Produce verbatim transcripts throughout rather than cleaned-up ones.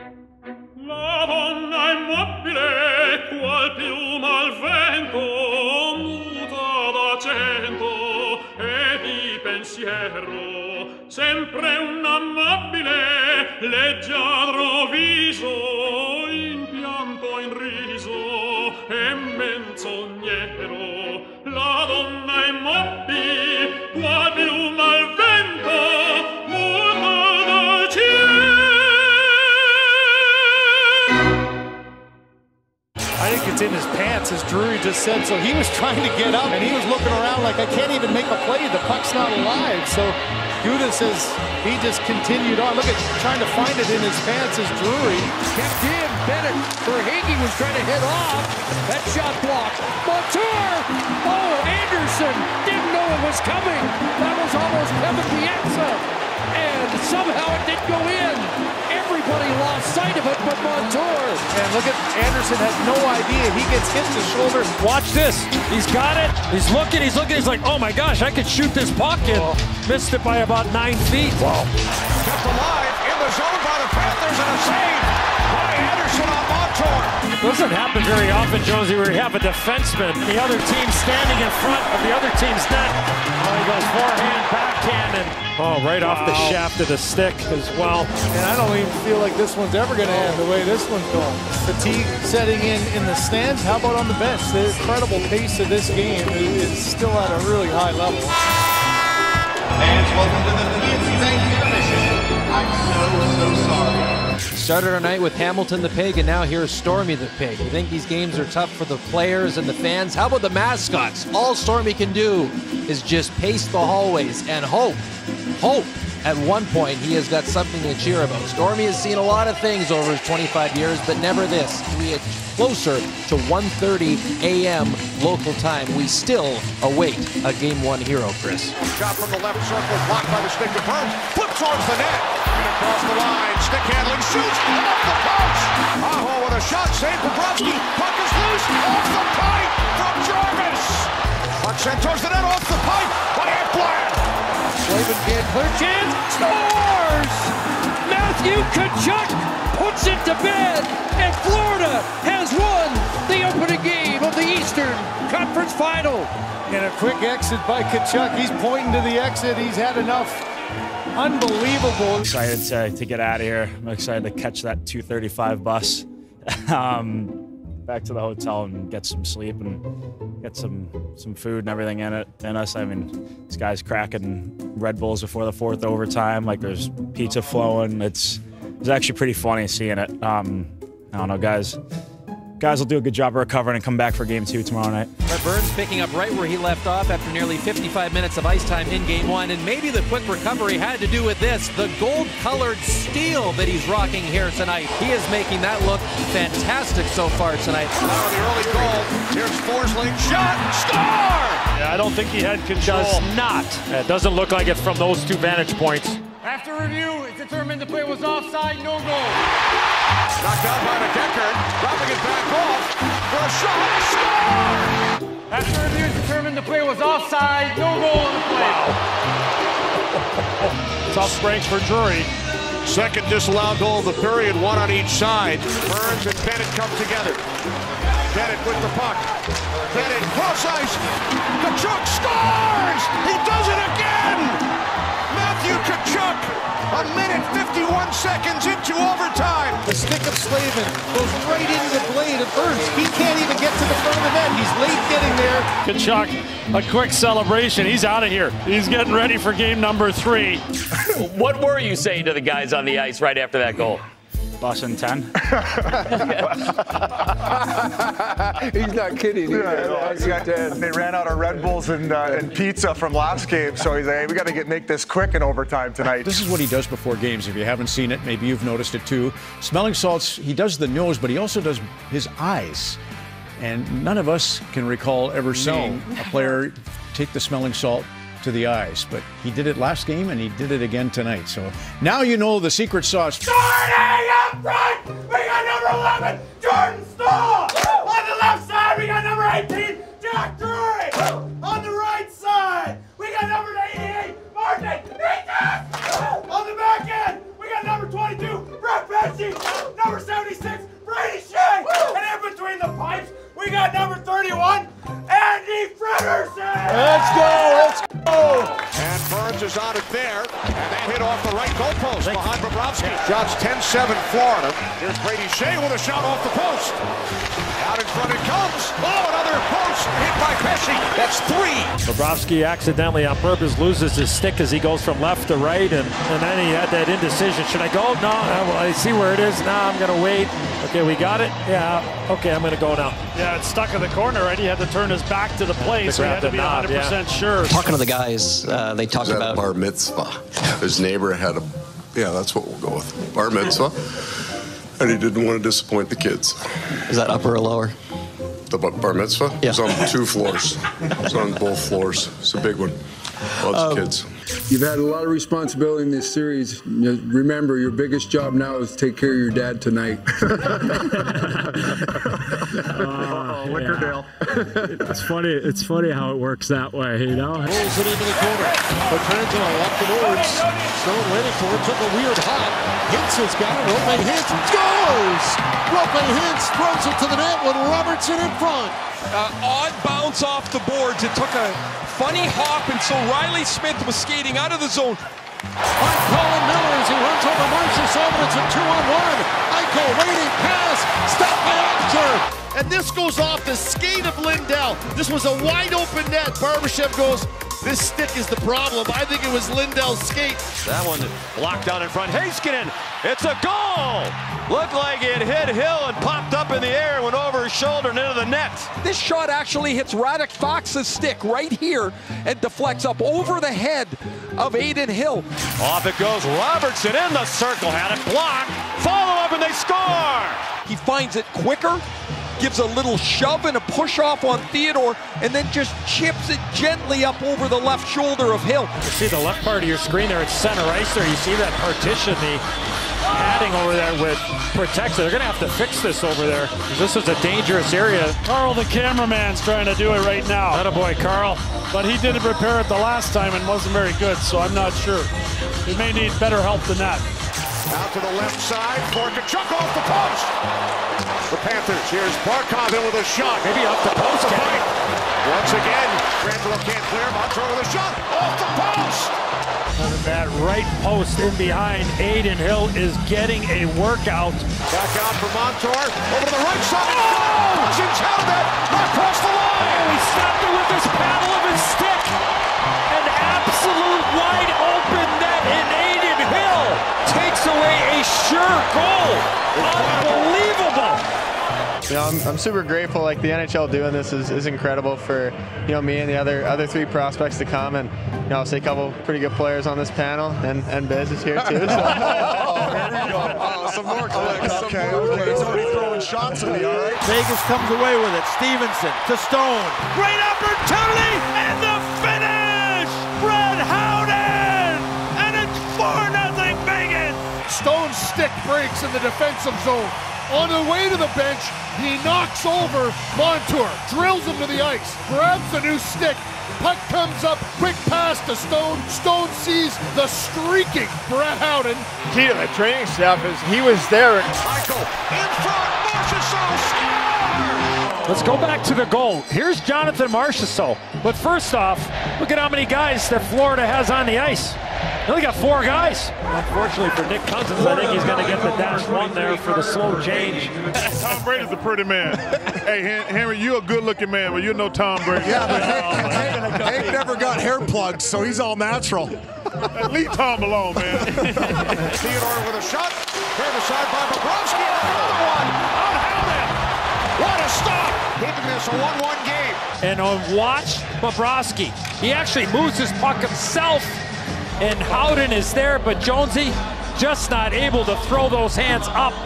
La donna immobile, qual piuma al vento, muta d'accento e di pensiero, sempre un amabile, leggiadro viso, in pianto in riso e menzognero. La donna immobile, qual piuma al vento, muta d'accento. I think it's in his pants, as Drury just said. So he was trying to get up, and he was looking around like, I can't even make a play. The puck's not alive. So Gudas says he just continued on. Look at trying to find it in his pants as Drury kept in. Bennett for Hagee was trying to hit off. That shot blocked. Montour! Oh, Anderson didn't know it was coming. That was almost Kevin Piazza. And somehow it didn't go in. Everybody lost sight of it but Montour. And look at Anderson, has no idea. He gets hit in the shoulder. Watch this. He's got it. He's looking. He's looking. He's like, oh my gosh, I could shoot this puck. And oh. Missed it by about nine feet. Wow. Kept alive in the zone by the Panthers and a save by Anderson on Montour. It doesn't happen very often, Jonesy, where you have a defenseman, the other team standing in front of the other team's net. Oh, he goes forehand, backhand, and oh, right wow. off the shaft of the stick as well. And I don't even feel like this one's ever going to end the way this one's going. Fatigue setting in in the stands. How about on the bench? The incredible pace of this game is still at a really high level. Fans, welcome to the P N C Bank intermission. I'm so, so sorry. Started our night with Hamilton the Pig, and now here's Stormy the Pig. You think these games are tough for the players and the fans? How about the mascots? All Stormy can do is just pace the hallways and hope, hope. At one point, he has got something to cheer about. Stormy has seen a lot of things over his twenty-five years, but never this. We are closer to one thirty a m local time. We still await a Game one hero, Chris. Shot from the left circle, blocked by the stick of Burns. Flip towards the net. And across the line, stick handling, shoots off the post. Aho with a shot, save Bobrovsky. Puck is loose, off the pipe from Jarvis. Puck sent towards the net, off the pipe by Ekblad. Slavin can't clear chance, scores! Matthew Tkachuk puts it to bed, and Florida has won the opening game of the Eastern Conference Final. And a quick exit by Tkachuk. He's pointing to the exit. He's had enough. Unbelievable. Excited to, to get out of here. I'm excited to catch that two thirty-five bus. um, back to the hotel and get some sleep and get some some food and everything in it in us. I mean, this guy's cracking Red Bulls before the fourth overtime. Like there's pizza flowing. It's it's actually pretty funny seeing it. Um, I don't know, guys. Guys will do a good job of recovering and come back for game two tomorrow night. Brett Burns picking up right where he left off after nearly fifty-five minutes of ice time in game one. And maybe the quick recovery had to do with this, the gold-colored steel that he's rocking here tonight. He is making that look fantastic so far tonight. Now the early goal. Here's Forsling, shot, score! Yeah, I don't think he had control. Does not. It doesn't look like it from those two vantage points. After review, it's determined the play was offside, no goal. Knocked out by McEachern, dropping it back off for a shot, score! After review, it's determined the play was offside, no goal in the play. Wow. Tough break for Drury. Second disallowed goal of the period, one on each side. Burns and Bennett come together. Bennett with the puck. Bennett cross ice. Tkachuk scores! He does it again! Matthew Tkachuk, a minute fifty-one seconds into overtime. The stick of Slavin goes right into the blade of Burns. He can't even get to the front of the net. He's late getting there. Tkachuk, a quick celebration. He's out of here. He's getting ready for game number three. What were you saying to the guys on the ice right after that goal? Bussin' ten. He's not kidding. He's yeah, no, he's got, they ran out of Red Bulls and, uh, and pizza from last game, so he's like, hey, we got to get make this quick in overtime tonight. This is what he does before games. If you haven't seen it, maybe you've noticed it too. Smelling salts, he does the nose, but he also does his eyes. And none of us can recall ever seeing no. a player take the smelling salt to the eyes, but he did it last game and he did it again tonight. So now you know the secret sauce. Starting up front, we got number eleven, Jordan Staal. On the left side, we got number eighteen, Jack Drury. On the right side, we got number eighty-eight, Martin Necas. On the back end, we got number twenty-two, Brett Pesci. number seventy-six, Brady Shea. And in between the pipes, we got number thirty-one, Andy Fredersen. Let's go, let's go. And Burns is on it there, and that hit off the right goalpost behind Bobrovsky. Shots ten seven Florida. Here's Brady Shea with a shot off the post. Out in front it comes. Oh, another post hit by Pesci. That's three. Bobrovsky accidentally on purpose loses his stick as he goes from left to right, and, and then he had that indecision. Should I go? No, uh, well, I see where it is. Now I'm going to wait. Okay, we got it? Yeah, okay, I'm going to go now. Yeah, it's stuck in the corner, right? He had to turn his back to the play, so he had to be one hundred percent yeah. sure. Talking to the guys, uh, they talked about bar mitzvah. His neighbor had a, yeah, that's what we'll go with. Bar mitzvah. And he didn't want to disappoint the kids. Is that upper or lower? The bar mitzvah? Yeah. It's on two floors. It's on both floors. It's a big one. Lots um, of kids. You've had a lot of responsibility in this series. Remember, your biggest job now is to take care of your dad tonight. uh, Lickerdale. Yeah. It's funny. It's funny how it works that way, you know. Rolls it into the corner. Petrangelo off the boards. Stone waiting for it. Took a weird hop. Hintz has got it. Rope Hintz goes. Rope Hintz throws it to the net with Robertson in front. Uh, odd bounce off the boards. It took a funny hop, and so Riley Smith was skating out of the zone. On Colin Miller as he runs over Marchessault, and it's a two-on-one. Eichel waiting pass, stopped by Ottinger. And this goes off the skate of Lindell. This was a wide-open net. Barbashev goes, this stick is the problem. I think it was Lindell's skate. That one blocked down in front. Heiskanen, it's a goal! Looked like it hit Hill and popped up in the air and went over his shoulder and into the net. This shot actually hits Radek Fox's stick right here and deflects up over the head of Aiden Hill. Off it goes. Robertson in the circle, had it blocked. Follow up and they score! He finds it quicker, gives a little shove and a push off on Theodore, and then just chips it gently up over the left shoulder of Hill. You see the left part of your screen there, it's center ice there. You see that partition, the padding over there with protects it. They're going to have to fix this over there. This is a dangerous area. Carl, the cameraman's trying to do it right now. Attaboy, Carl. But he didn't repair it the last time and wasn't very good, so I'm not sure. He may need better help than that. Out to the left side for Kachuk off the post. The Panthers, here's Barkov in with a shot. Maybe off the post. Once again, Grandville can't clear. Montour with a shot off the post. That right post in behind Aiden Hill is getting a workout. Back out for Montour. Over to the right side. Oh! Cousins held it. Across the line. Oh, he stopped it with this paddle of his stick. An absolute wide open net in Aiden Hill takes away a sure goal. Unbelievable. You know, I'm, I'm super grateful. Like the N H L doing this is, is incredible for you know me and the other other three prospects to come, and you know I'll say a couple pretty good players on this panel, and and Biz is here too. So. oh, there you go. Oh, some more clicks. Okay, okay. He's already throwing shots at me. All right. Vegas comes away with it. Stevenson to Stone. Great opportunity and the finish. Brett Howden, and it's four nothing Vegas. Stone's stick breaks in the defensive zone. On the way to the bench, he knocks over Montour, drills him to the ice, grabs the new stick, puck comes up, quick pass to Stone. Stone sees the streaking Brett Howden. Key to the training staff is he was there. Michael in front, Marchessault scores! Let's go back to the goal. Here's Jonathan Marchessault. But first off, look at how many guys that Florida has on the ice. They only got four guys. Unfortunately for Nick Cousins, I think he's going to get the dash one there for the slow change. Tom Brady's a pretty man. Hey, Henry, you're a good-looking man, but you're no Tom Brady. Yeah, but Hank, Hank, Hank never got hair plugs, so he's all natural. Leave Tom alone, man. Theodore with a shot. Turned aside by Bobrovsky. Another one on Howden. What a stop. Keeping this a one one game. And on watch Bobrovsky. He actually moves his puck himself. And Howden is there, but Jonesy just not able to throw those hands up. Is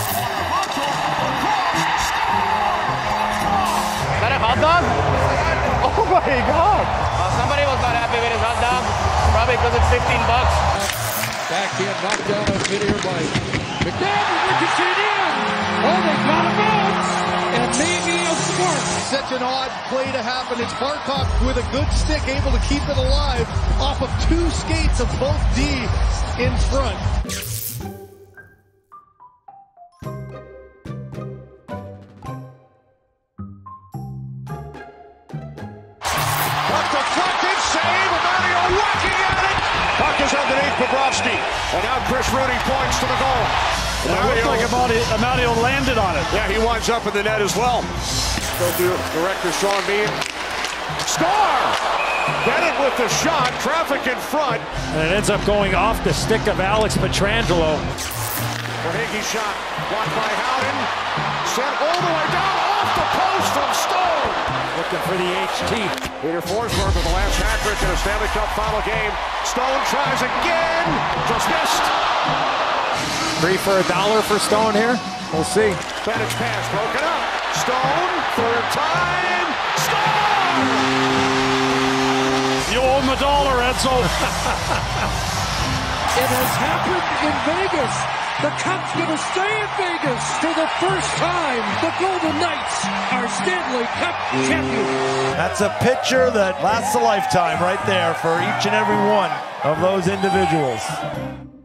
that a hot dog? Oh my God! Uh, somebody was not happy with his hot dog, probably because it's fifteen bucks. Backhand knocked down on mid here by McDavid. Richardson in. Oh, they got a bounce. And maybe a spark. Such an odd play to happen. It's Barkov with a good stick, able to keep it alive off of two skates of both D in front. Bobrovsky. And now Chris Rooney points to the goal. It looks like Amadio landed on it. Yeah, he winds up in the net as well. Go to director Sean Bean. Score! Bennett with the shot, traffic in front. And it ends up going off the stick of Alex Pietrangelo. Verhaeghe shot, blocked by Howden. Sent all the way down off the post from Stone. Looking for the H T. Peter Forsberg with the last hat trick in a Stanley Cup final game. Stone tries again, just missed. Three for a dollar for Stone here. We'll see. Bennett's pass broken up. Stone, third time. Stone! You owe him a dollar, Edsel. It has happened in Vegas. The Cup's going to stay in Vegas for the first time. The Golden Knights are Stanley Cup champions. That's a picture that lasts a lifetime right there for each and every one of those individuals.